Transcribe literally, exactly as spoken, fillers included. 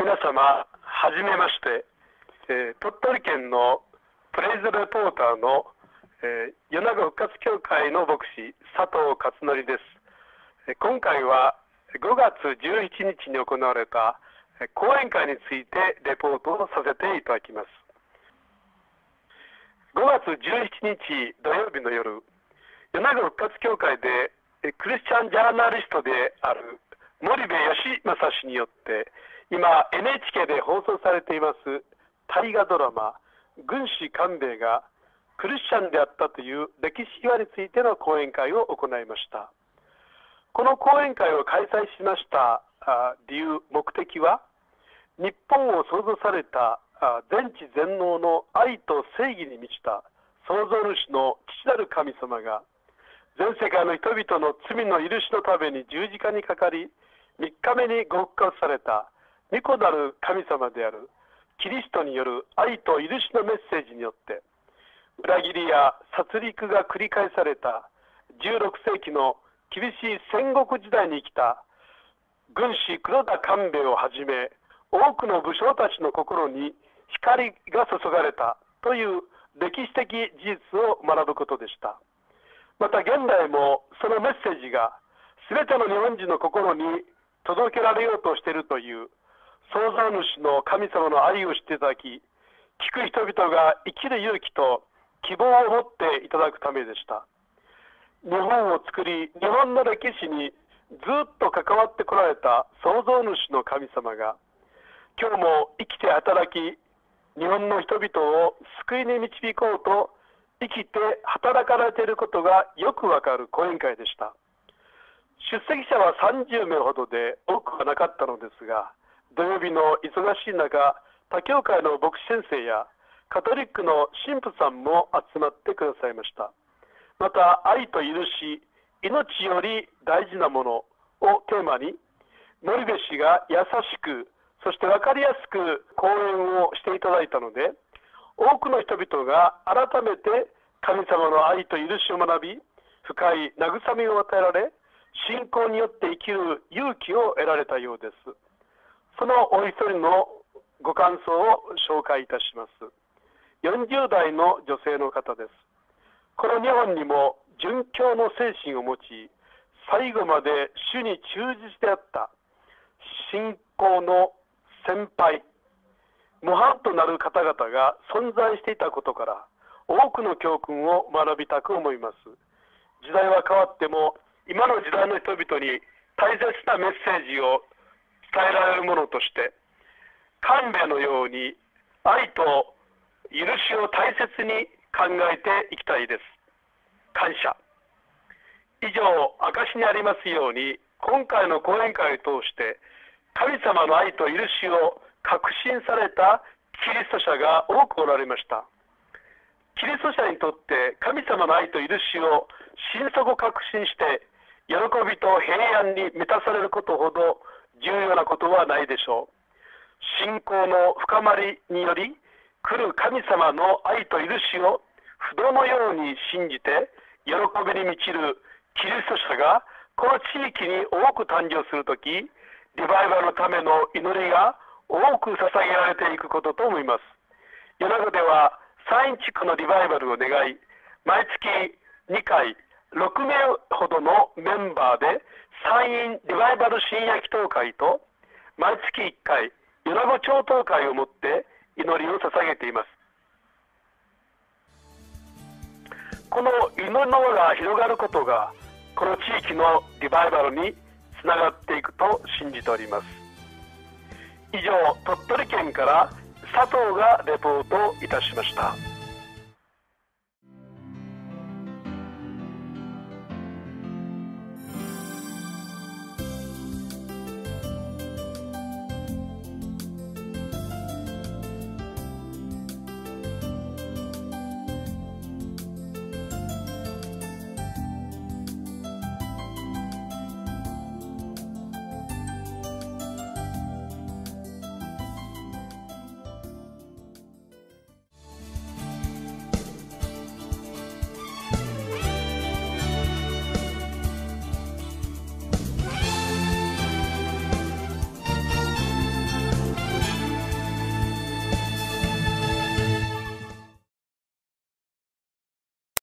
皆様はじめまして、えー、鳥取県のプレイズレポーターの、えー、米子復活協会の牧師佐藤勝則です。えー、今回はごがつじゅういちにちに行われた講演会についてレポートをさせていただきます。ごがつじゅういちにち土曜日の夜、米子復活協会でクリスチャンジャーナリストである森部義正氏によって今 エヌエイチケー で放送されています大河ドラマ「軍師官兵衛」がクリスチャンであったという歴史秘話についての講演会を行いました。この講演会を開催しました理由、目的は、日本を創造された全知全能の愛と正義に満ちた創造主の父なる神様が、全世界の人々の罪の許しのために十字架にかかり、みっかめにご復活された御子なる神様であるキリストによる愛と許しのメッセージによって、裏切りや殺戮が繰り返されたじゅうろくせいきの厳しい戦国時代に生きた軍師黒田官兵衛をはじめ、多くの武将たちの心に光が注がれたという歴史的事実を学ぶことでした。また現代もそのメッセージが全ての日本人の心に届けられようとしているという創造主の神様の愛を知っていただき、聞く人々が生きる勇気と希望を持っていただくためでした。日本を作り、日本の歴史にずっと関わってこられた創造主の神様が、今日も生きて働き、日本の人々を救いに導こうと生きて働かれていることがよくわかる講演会でした。出席者はさんじゅうめいほどで多くはなかったのですが、土曜日の忙しい中、他教会の牧師先生やカトリックの神父さんも集まってくださいました。また、愛と許し、命より大事なものをテーマに、森部氏が優しく、そして分かりやすく講演をしていただいたので、多くの人々が改めて神様の愛と許しを学び、深い慰めを与えられ、信仰によって生きる勇気を得られたようです。そのお一人のご感想を紹介いたします。よんじゅうだいの女性の方です。この日本にも殉教の精神を持ち、最後まで主に忠実であった信仰の先輩、模範となる方々が存在していたことから、多くの教訓を学びたく思います。時代は変わっても、今の時代の人々に大切なメッセージを伝えられるものとして、官兵衛のように愛と許しを大切に考えていきたいです。感謝。以上、証にありますように、今回の講演会を通して、神様の愛と許しを確信されたキリスト者が多くおられました。キリスト者にとって神様の愛と許しを心底確信して、喜びと平安に満たされることほど重要なことはないでしょう。信仰の深まりにより来る神様の愛と許しを不動のように信じて喜びに満ちるキリスト者がこの地域に多く誕生するとき、リバイバルのための祈りが多く捧げられていくことと思います。米子では山陰地区のリバイバルを願い、毎月にかいろくめいほどのメンバーで山陰リバイバル深夜祈祷会と毎月いっかい米子超祷会をもって祈りを捧げています。この祈りの輪が広がることがこの地域のリバイバルにつながっていくと信じております。以上、鳥取県から佐藤がレポートいたしました。